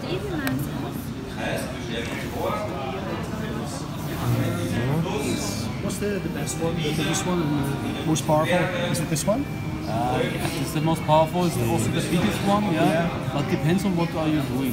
What's the best one, the biggest one, and the most powerful? Is it this one? It's the most powerful, it's also the biggest one, yeah. But depends on what are you doing.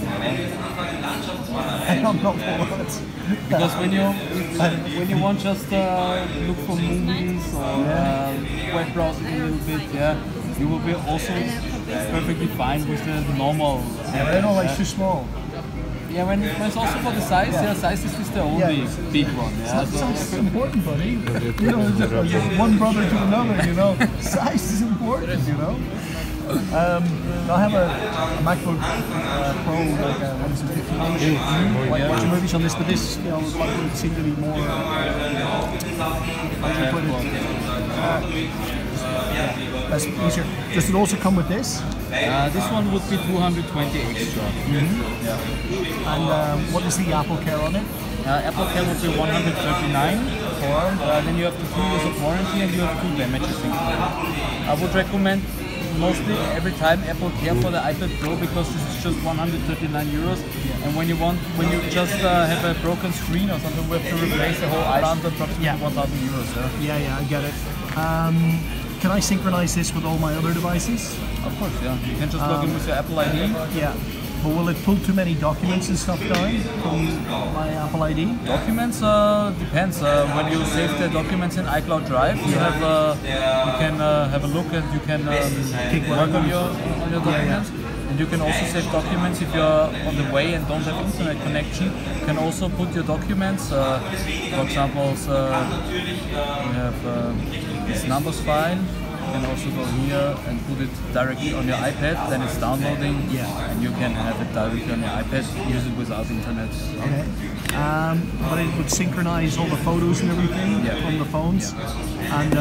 I don't know what. Because when you want just look for movies or web browsing a little bit, you will be also perfectly fine with the normal. Yeah, but I don't like too small. Yeah, when it's also for the size, size is the only big one. Yeah, Size is important, buddy. You know, one brother to another, you know. Size is important, you know. I have a MacBook Pro, like what is it, 15 inch. Like watching movies on this, but this, you know, would seem to be more. That's easier. Does it also come with this? This one would be 220 extra. And what is the Apple Care on it? Apple Care would be 139 then you have the 2 years of warranty and you have 2 damages included. I would recommend mostly every time Apple Care for the iPad Pro because this is just 139 euros. And when you just have a broken screen or something, we have to replace the whole iPad, approximately 1,000 euros. Yeah, I get it. Can I synchronize this with all my other devices? Of course, yeah. You can just log in with your Apple ID. Yeah. But will it pull too many documents and stuff down from my Apple ID? Documents depends. When you save the documents in iCloud Drive, you can have a look and you can work on your documents. And you can also save documents if you're on the way and don't have internet connection. You can also put your documents, for example, you have this numbers file. You can also go here and put it directly on your iPad, then it's downloading, and you can have it directly on your iPad, use it without internet. Okay. But it would synchronize all the photos and everything from the phones. And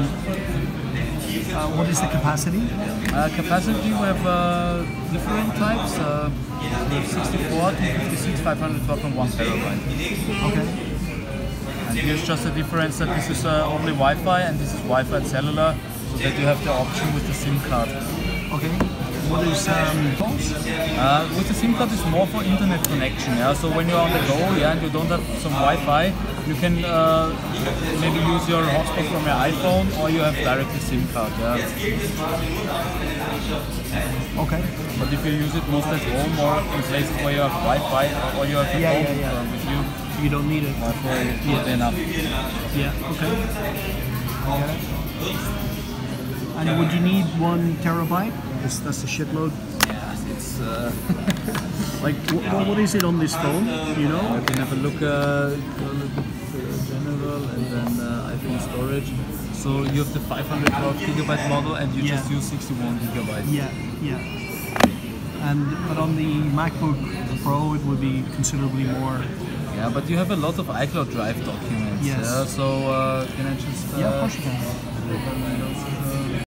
what is the capacity? Capacity, we have different types. We have 64, 256, 512 and 1 terabyte. Okay. And here's just the difference that this is only Wi-Fi and this is Wi-Fi and cellular, so that you have the option with the SIM card. Okay. What is phones? With the SIM card it's more for internet connection, so when you're on the go and you don't have some Wi-Fi, you can maybe use your hotspot from your iPhone or you have directly SIM card. Okay. But if you use it mostly at home or in places where you have Wi-Fi or you have a phone with you, you don't need it. Wi-Fi is enough. Yeah, okay. Okay. And would you need 1 terabyte? That's a shitload. Yeah, it's like what is it on this phone? You know? You can have a look, general, and then iPhone storage. So you have the 512 gigabyte model, and you just use 61 gigabytes. Yeah. But on the MacBook Pro, it would be considerably more. Yeah, but you have a lot of iCloud Drive documents. Yes. So can I just? Yeah, of course you can.